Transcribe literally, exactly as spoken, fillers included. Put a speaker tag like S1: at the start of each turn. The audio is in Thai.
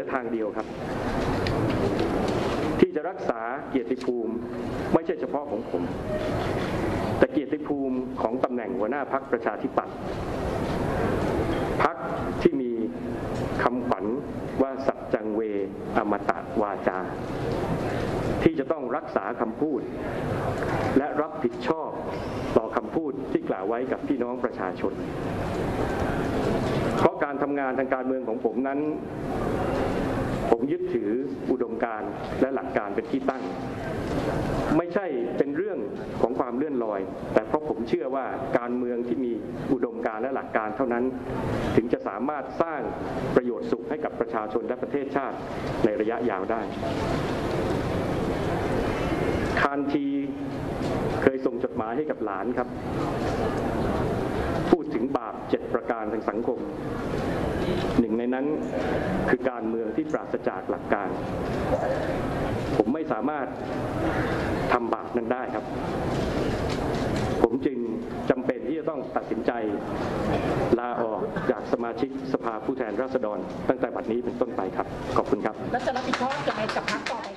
S1: อทางเดียวครับที่จะรักษาเกียรติภูมิไม่ใช่เฉพาะของผมแต่เกียรติภูมิของตำแหน่งหัวหน้าพรรคประชาธิปัตย์พรรคที่มีคำขวัญว่าสัจจังเวอมตะวาจาที่จะต้องรักษาคำพูดและรับผิดชอบต่อคำพูดที่กล่าวไว้กับพี่น้องประชาชนเพราะการทำงานทางการเมืองของผมนั้นผมยึดถืออุดมการณ์และหลักการเป็นที่ตั้งไม่ใช่เป็นเรื่องของความเลื่อนลอยแต่เพราะผมเชื่อว่าการเมืองที่มีอุดมการณ์และหลักการเท่านั้นถึงจะสามารถสร้างประโยชน์สุขให้กับประชาชนและประเทศชาติในระยะยาวได้คานทีเคยส่งจดหมายให้กับหลานครับพูดถึงบาปเจ็ดประการทางสังคมหนึ่งในนั้นคือการเมืองที่ปราศจากหลักการผมไม่สามารถทำบาปนั้นได้ครับผมจึงจำเป็นที่จะต้องตัดสินใจลาออกจากสมาชิกสภาผู้แทนราษฎรตั้งแต่บัดนี้เป็นต้นไปครับขอบคุณครับ
S2: และจะรับผิดชอบยังไงกับพรรคต่อไป